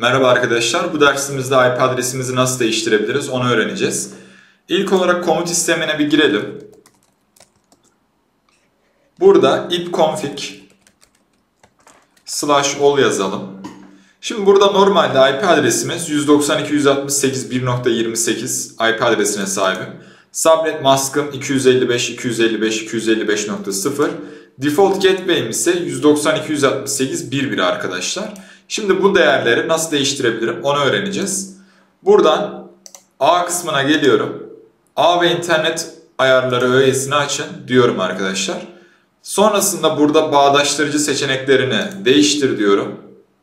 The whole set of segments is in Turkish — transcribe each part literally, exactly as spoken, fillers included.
Merhaba arkadaşlar, bu dersimizde I P adresimizi nasıl değiştirebiliriz onu öğreneceğiz. İlk olarak komut sistemine bir girelim. Burada ipconfig slash all yazalım. Şimdi burada normalde I P adresimiz yüz doksan iki nokta yüz altmış sekiz nokta bir nokta yirmi sekiz I P adresine sahibim. Subnet mask'ım iki yüz elli beş nokta iki yüz elli beş nokta iki yüz elli beş nokta sıfır. Default gateway'im ise yüz doksan iki nokta yüz altmış sekiz nokta bir nokta bir arkadaşlar. Şimdi bu değerleri nasıl değiştirebilirim onu öğreneceğiz. Buradan A kısmına geliyorum. A ve internet ayarları öğesini açın diyorum arkadaşlar. Sonrasında burada bağdaştırıcı seçeneklerini değiştir diyorum.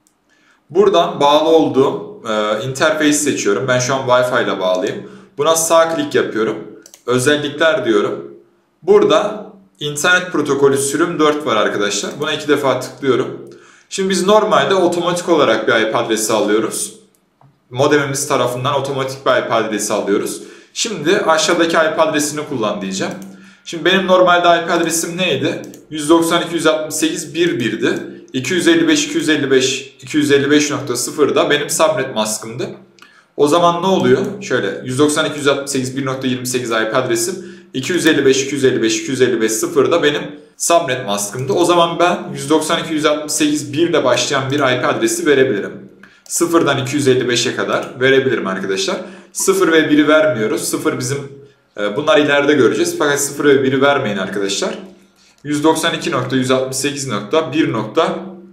Buradan bağlı olduğum e, interface seçiyorum. Ben şu an Wi-Fi ile bağlıyım. Buna sağ klik yapıyorum. Özellikler diyorum. Burada internet protokolü sürüm dört var arkadaşlar. Buna iki defa tıklıyorum. Şimdi biz normalde otomatik olarak bir I P adresi alıyoruz. Modemimiz tarafından otomatik bir I P adresi alıyoruz. Şimdi aşağıdaki I P adresini kullan diyeceğim. Şimdi benim normalde I P adresim neydi? yüz doksan iki nokta yüz altmış sekiz nokta bir nokta bir'di. iki yüz elli beş nokta iki yüz elli beş nokta iki yüz elli beş nokta sıfır da benim subnet maskımdı. O zaman ne oluyor? Şöyle yüz doksan iki nokta yüz altmış sekiz nokta bir nokta yirmi sekiz I P adresim, iki yüz elli beş nokta iki yüz elli beş nokta iki yüz elli beş nokta sıfır da benim subnet maskımdı. O zaman ben yüz doksan iki nokta yüz altmış sekiz nokta bir ile başlayan bir I P adresi verebilirim. sıfırdan iki yüz elli beşe kadar verebilirim arkadaşlar. sıfır ve bir'i vermiyoruz. sıfır bizim, bunlar ileride göreceğiz. Fakat sıfır ve bir'i vermeyin arkadaşlar. yüz doksan iki nokta yüz altmış sekiz nokta bir nokta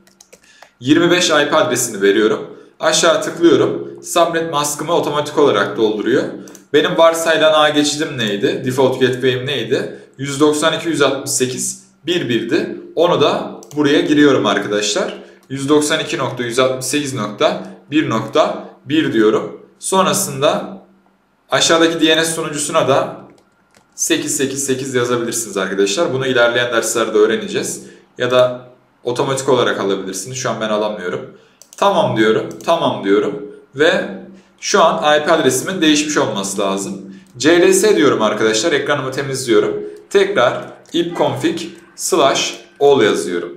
yirmi beş I P adresini veriyorum. Aşağı tıklıyorum. Subnet maskımı otomatik olarak dolduruyor. Benim varsayılan ağ geçidim neydi? Default gateway'im neydi? yüz doksan iki nokta yüz altmış sekiz nokta bir nokta bir'di. Onu da buraya giriyorum arkadaşlar. yüz doksan iki nokta yüz altmış sekiz nokta bir nokta bir diyorum. Sonrasında aşağıdaki D N S sunucusuna da sekiz yüz seksen sekiz yazabilirsiniz arkadaşlar. Bunu ilerleyen derslerde öğreneceğiz. Ya da otomatik olarak alabilirsiniz. Şu an ben alamıyorum. Tamam diyorum. Tamam diyorum. Ve şu an I P adresimin değişmiş olması lazım. C L S diyorum arkadaşlar. Ekranımı temizliyorum. Tekrar ipconfig slash all yazıyorum.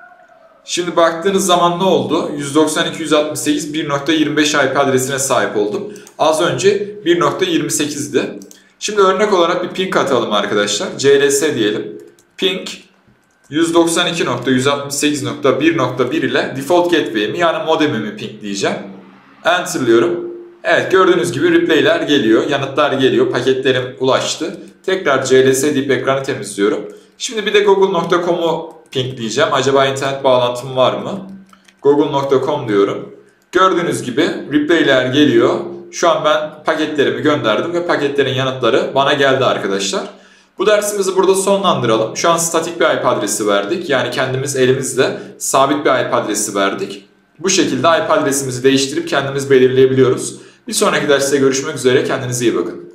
Şimdi baktığınız zaman ne oldu? yüz doksan iki nokta yüz altmış sekiz nokta bir nokta yirmi beş I P adresine sahip oldum. Az önce bir nokta yirmi sekiz'di. Şimdi örnek olarak bir ping atalım arkadaşlar. C L S diyelim. Ping yüz doksan iki nokta yüz altmış sekiz nokta bir nokta bir ile default gateway'imi yani modemimi pingleyeceğim. Enter'lıyorum. Evet, gördüğünüz gibi replay'ler geliyor, yanıtlar geliyor, paketlerim ulaştı. Tekrar C L S deyip ekranı temizliyorum. Şimdi bir de google nokta com'u pingleyeceğim. Acaba internet bağlantım var mı? google nokta com diyorum. Gördüğünüz gibi replay'ler geliyor. Şu an ben paketlerimi gönderdim ve paketlerin yanıtları bana geldi arkadaşlar. Bu dersimizi burada sonlandıralım. Şu an statik bir I P adresi verdik. Yani kendimiz elimizle sabit bir I P adresi verdik. Bu şekilde I P adresimizi değiştirip kendimiz belirleyebiliyoruz. Bir sonraki derste görüşmek üzere. Kendinize iyi bakın.